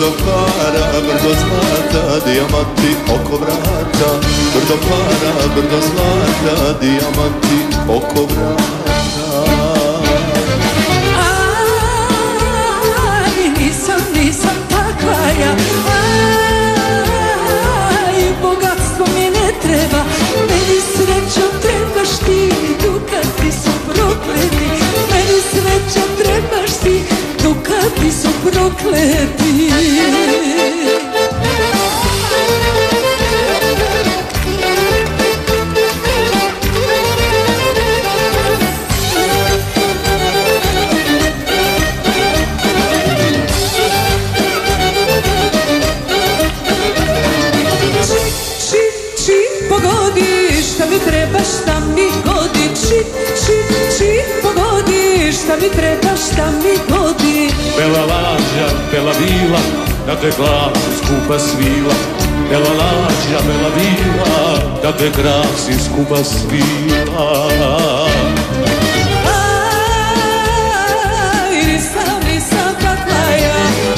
brdo para, brdo zlata, dijamanti oko vrata. Brdo para, brdo zlata, dijamanti oko vrata. Aj, nisam takva ja. Aj, bogatstvo mi ne treba, meni srećo trebaš ti, dukati su prokleti. Meni srećo trebaš ti, dukati su prokleti. Šta mi treba, šta mi godi, čip, pogodi, šta mi treba, šta mi godi. Bela lađa, bela vila, da te glasi skupa svila. Bela lađa, bela vila, da te glasi skupa svila. Aj, nisam takva ja.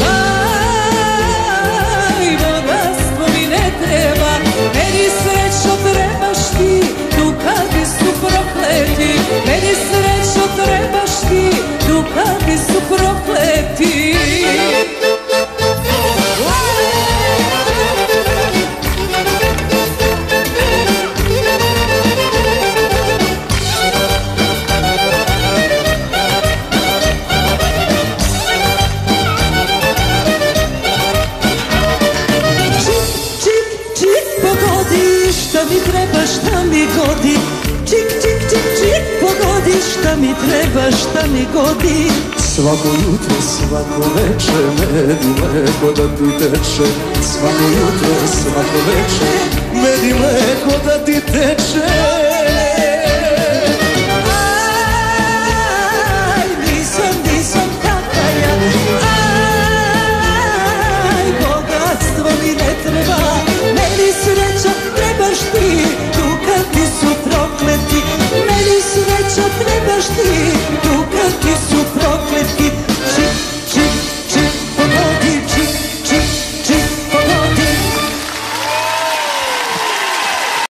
Aj, bogatstvo mi ne treba, meni srećo trebaš ti, dukati su prokleti. Meni srećo trebaš ti, dukati su prokleti. Šta mi treba, šta mi godi, čik, pogodi, šta mi treba, šta mi godi. Svako jutro, svako večer, med i mleko da ti teče. Svako jutro, svako večer, med i mleko da ti teče.